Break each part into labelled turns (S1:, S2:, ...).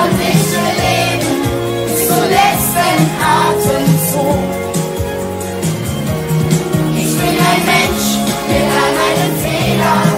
S1: und ich leben bis zum letzten Atemzug. Ich bin ein Mensch mit all meinen Fehlern.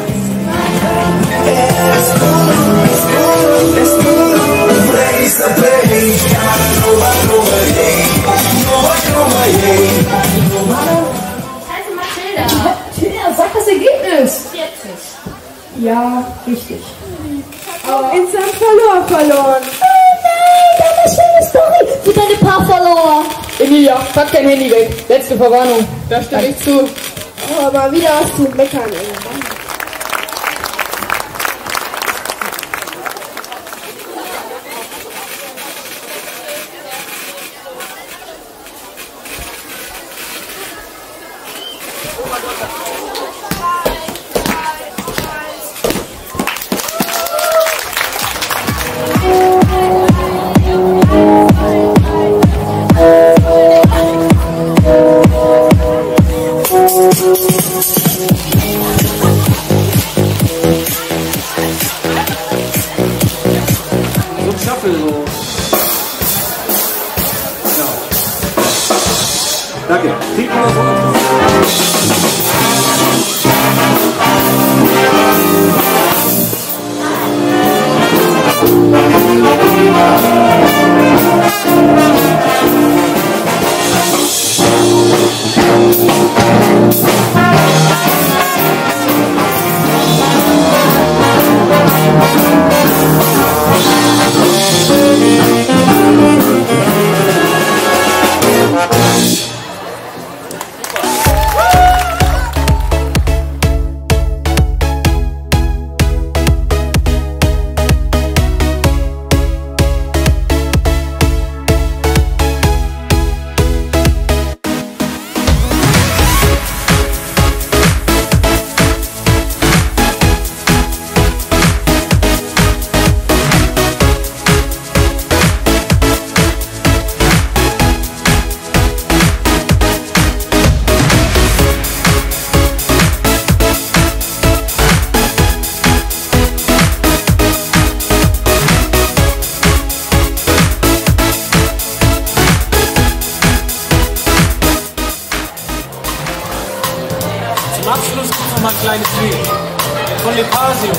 S2: Sag das Ergebnis!
S1: 40.
S2: Ja, richtig.
S3: Aber insgesamt verloren.
S2: Oh nein, deine schöne Story! Für deine Paar verloren!
S3: Emilia, pack dein Handy weg. Letzte Verwarnung. Da stimme ich zu.
S2: Oh, aber wieder was zu meckern, ey.
S4: Danke. Kriegt man so.
S5: Zum Abschluss gibt es noch mal ein kleines Lied von Lepasio.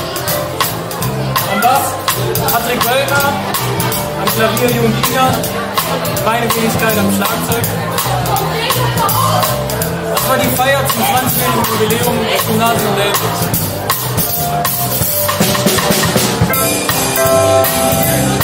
S5: Am Bass Patrick Wölker, am Klavier Jung Diener, meine Wenigkeit am Schlagzeug. Das war die Feier zum 20-jährigen Jubiläum des Gymnasium Delbrück.